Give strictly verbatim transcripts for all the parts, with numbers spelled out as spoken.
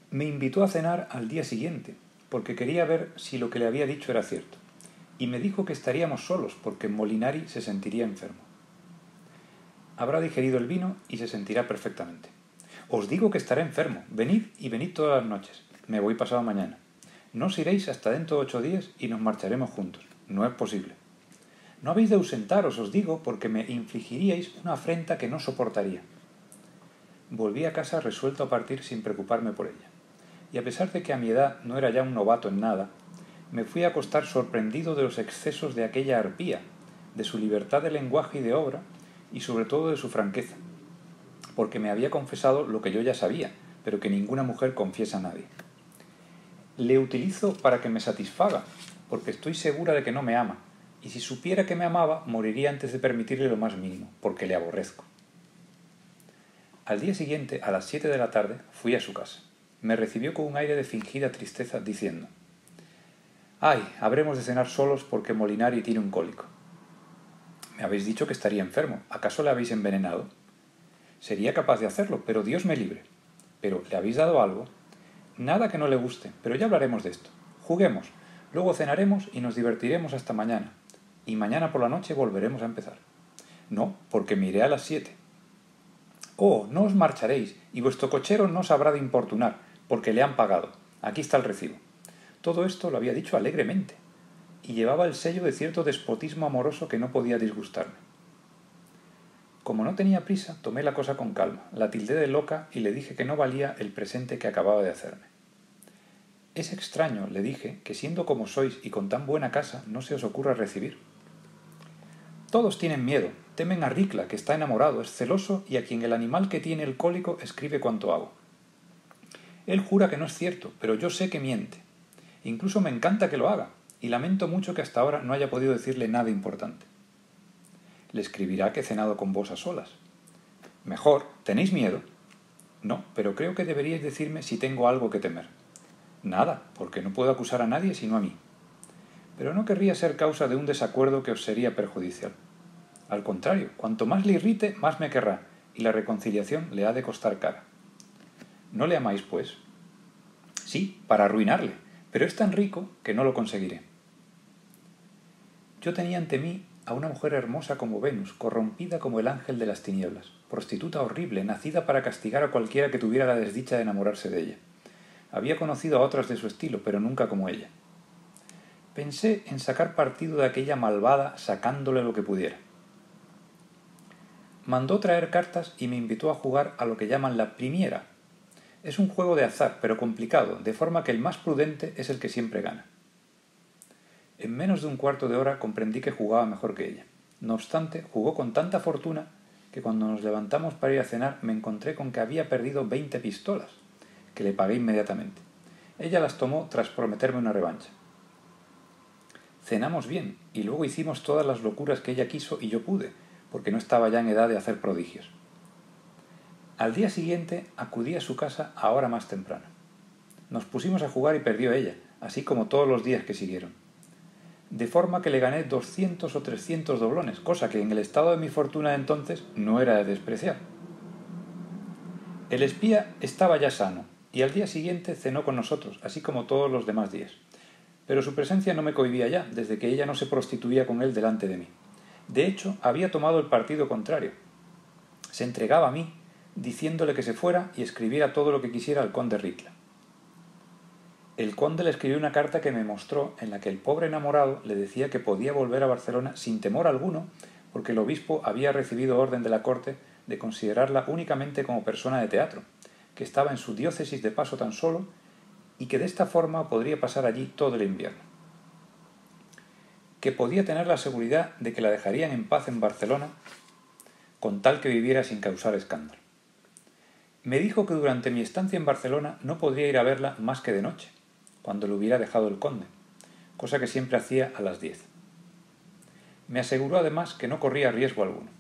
Me invitó a cenar al día siguiente, porque quería ver si lo que le había dicho era cierto, y me dijo que estaríamos solos porque Molinari se sentiría enfermo. Habrá digerido el vino y se sentirá perfectamente. Os digo que estará enfermo. Venid y venid todas las noches. Me voy pasado mañana. No os iréis hasta dentro de ocho días y nos marcharemos juntos. No es posible. No habéis de ausentaros, os digo, porque me infligiríais una afrenta que no soportaría. Volví a casa resuelto a partir sin preocuparme por ella. Y a pesar de que a mi edad no era ya un novato en nada, me fui a acostar sorprendido de los excesos de aquella arpía, de su libertad de lenguaje y de obra, y sobre todo de su franqueza, porque me había confesado lo que yo ya sabía, pero que ninguna mujer confiesa a nadie. Le utilizo para que me satisfaga, porque estoy segura de que no me ama, y si supiera que me amaba, moriría antes de permitirle lo más mínimo, porque le aborrezco. Al día siguiente, a las siete de la tarde, fui a su casa. Me recibió con un aire de fingida tristeza, diciendo: «Ay, habremos de cenar solos porque Molinari tiene un cólico». «Me habéis dicho que estaría enfermo. ¿Acaso le habéis envenenado?» «Sería capaz de hacerlo, pero Dios me libre». «¿Pero le habéis dado algo?» «Nada que no le guste, pero ya hablaremos de esto. Juguemos, luego cenaremos y nos divertiremos hasta mañana. Y mañana por la noche volveremos a empezar». «No, porque me iré a las siete». «Oh, no os marcharéis, y vuestro cochero no os habrá de importunar, porque le han pagado. Aquí está el recibo». Todo esto lo había dicho alegremente, y llevaba el sello de cierto despotismo amoroso que no podía disgustarme. Como no tenía prisa, tomé la cosa con calma, la tildé de loca y le dije que no valía el presente que acababa de hacerme. «Es extraño», le dije, «que siendo como sois y con tan buena casa, no se os ocurra recibir». «Todos tienen miedo, temen a Ricla, que está enamorado, es celoso y a quien el animal que tiene el cólico escribe cuanto hago. Él jura que no es cierto, pero yo sé que miente. Incluso me encanta que lo haga, y lamento mucho que hasta ahora no haya podido decirle nada importante. Le escribirá que he cenado con vos a solas. Mejor, ¿tenéis miedo? No, pero creo que deberíais decirme si tengo algo que temer. Nada, porque no puedo acusar a nadie sino a mí. Pero no querría ser causa de un desacuerdo que os sería perjudicial. Al contrario, cuanto más le irrite, más me querrá, y la reconciliación le ha de costar cara. ¿No le amáis, pues? Sí, para arruinarle, pero es tan rico que no lo conseguiré. Yo tenía ante mí a una mujer hermosa como Venus, corrompida como el ángel de las tinieblas, prostituta horrible, nacida para castigar a cualquiera que tuviera la desdicha de enamorarse de ella. Había conocido a otras de su estilo, pero nunca como ella. Pensé en sacar partido de aquella malvada sacándole lo que pudiera. Mandó traer cartas y me invitó a jugar a lo que llaman la primiera. Es un juego de azar, pero complicado, de forma que el más prudente es el que siempre gana. En menos de un cuarto de hora comprendí que jugaba mejor que ella. No obstante, jugó con tanta fortuna que cuando nos levantamos para ir a cenar me encontré con que había perdido veinte pistolas, que le pagué inmediatamente. Ella las tomó tras prometerme una revancha. Cenamos bien, y luego hicimos todas las locuras que ella quiso y yo pude, porque no estaba ya en edad de hacer prodigios. Al día siguiente acudí a su casa a hora más temprana. Nos pusimos a jugar y perdió ella, así como todos los días que siguieron. De forma que le gané doscientos o trescientos doblones, cosa que en el estado de mi fortuna de entonces no era de despreciar. El espía estaba ya sano, y al día siguiente cenó con nosotros, así como todos los demás días. Pero su presencia no me cohibía ya, desde que ella no se prostituía con él delante de mí. De hecho, había tomado el partido contrario. Se entregaba a mí, diciéndole que se fuera y escribiera todo lo que quisiera al conde Ricla. El conde le escribió una carta que me mostró en la que el pobre enamorado le decía que podía volver a Barcelona sin temor alguno, porque el obispo había recibido orden de la corte de considerarla únicamente como persona de teatro, que estaba en su diócesis de paso tan solo y que de esta forma podría pasar allí todo el invierno. Que podía tener la seguridad de que la dejarían en paz en Barcelona con tal que viviera sin causar escándalo. Me dijo que durante mi estancia en Barcelona no podría ir a verla más que de noche, cuando lo hubiera dejado el conde, cosa que siempre hacía a las diez. Me aseguró además que no corría riesgo alguno.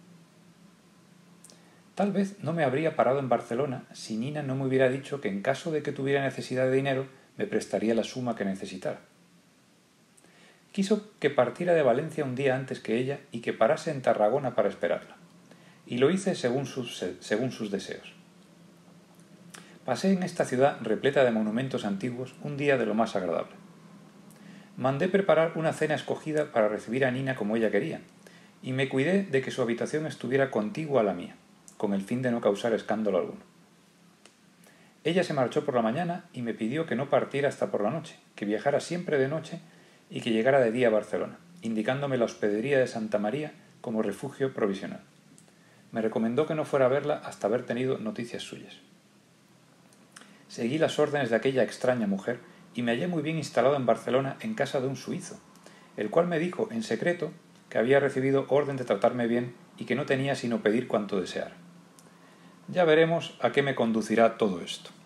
Tal vez no me habría parado en Barcelona si Nina no me hubiera dicho que en caso de que tuviera necesidad de dinero me prestaría la suma que necesitara. Quiso que partiera de Valencia un día antes que ella y que parase en Tarragona para esperarla, y lo hice según sus, según sus deseos. Pasé en esta ciudad repleta de monumentos antiguos un día de lo más agradable. Mandé preparar una cena escogida para recibir a Nina como ella quería, y me cuidé de que su habitación estuviera contigua a la mía, con el fin de no causar escándalo alguno. Ella se marchó por la mañana y me pidió que no partiera hasta por la noche, que viajara siempre de noche y que llegara de día a Barcelona, indicándome la hospedería de Santa María como refugio provisional. Me recomendó que no fuera a verla hasta haber tenido noticias suyas. Seguí las órdenes de aquella extraña mujer y me hallé muy bien instalado en Barcelona en casa de un suizo, el cual me dijo en secreto que había recibido orden de tratarme bien y que no tenía sino pedir cuanto deseara. Ya veremos a qué me conducirá todo esto.